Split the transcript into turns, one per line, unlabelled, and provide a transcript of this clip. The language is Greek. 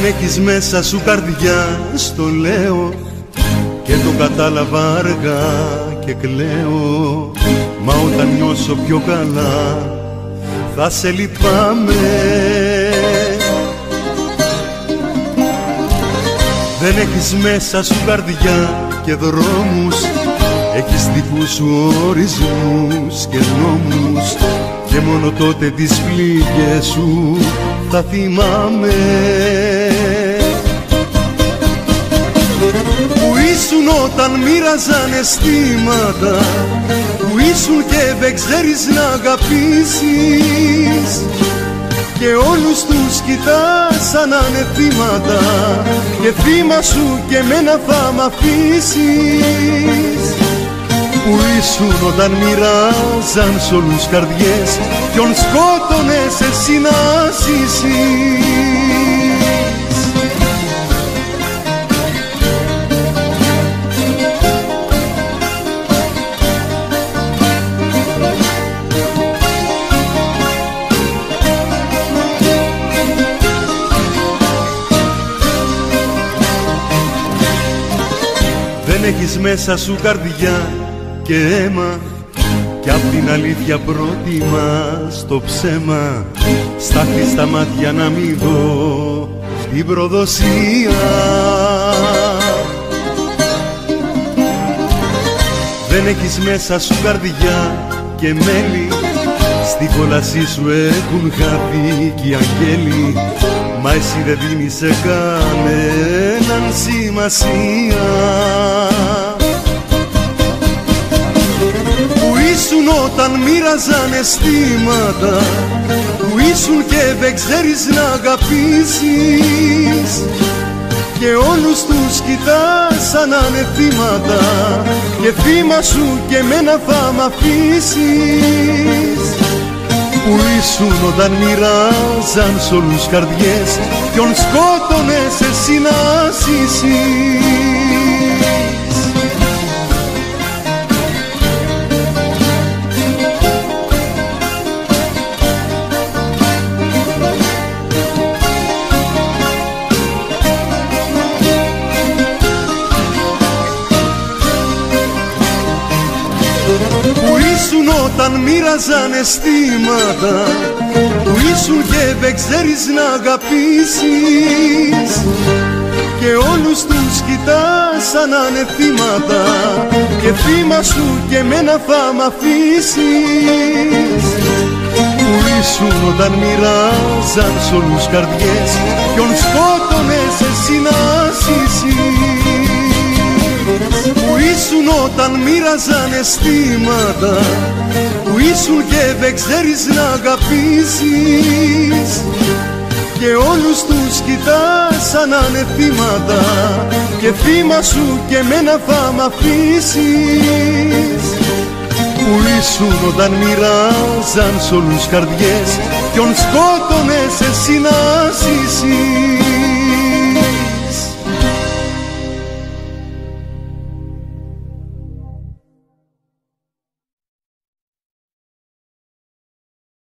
Δεν έχεις μέσα σου καρδιά, στο λέω, και το κατάλαβα αργά και κλαίω. Μα όταν νιώσω πιο καλά θα σε λυπάμαι. Δεν έχεις μέσα σου καρδιά και δρόμους, έχεις δικούς σου ορισμούς και νόμους, και μόνο τότε τις πληγές σου θα θυμάμαι. Που ήσουν όταν μοίραζαν αισθήματα, που ήσουν και δεν ξέρεις να αγαπήσεις, και όλους τους κοιτάς σαν να είναι θύματα, και θύμα σου και μένα θα μ' αφήσεις. Που ήσουν όταν μοιράζαν σ' όλους καρδιές, ποιον σκότωνες εσύ να ζήσεις. Δεν έχεις μέσα σου καρδιά και αίμα, κι απ' την αλήθεια προτιμάς το ψέμα. Στα κλειστά μάτια να μην δω την προδοσία. Δεν έχεις μέσα σου καρδιά και μέλη, στη κόλασή σου έχουν χαθεί κι οι αγγέλοι, μα εσύ δεν δίνεις σε κανέναν σημασία. Που ήσουν όταν μοίραζαν αισθήματα, που ήσουν και δεν ξέρεις να αγαπήσεις, και όλους τους κοιτάς σαν να είναι θύματα, και θύμα σου και μένα θα μ' αφήσεις. Που ήσουν όταν μοιράζαν σ' όλους καρδιές, ποιον σκότωνες εσύ να ζήσεις. Που ήσουν όταν μοίραζαν αισθήματα, που ήσουν και δεν ξέρεις να αγαπήσεις, και όλους τους κοιτάς σαν να είναι θύματα, και θύμα σου και μένα θα μ' αφήσεις. Που ήσουν όταν μοιράζαν σ' όλους καρδιές, ποιον σκότωνες εσύ να ζήσεις. Που ήσουν όταν μοίραζαν αισθήματα, που ήσουν και δεν ξέρεις να αγαπήσεις, και όλους τους κοιτάς σαν να είναι θύματα, και θύμα σου και μένα θα μ' αφήσεις. Που ήσουν όταν μοιράζαν σ' όλους καρδιές, ποιον σκότωνες εσύ να ζήσεις.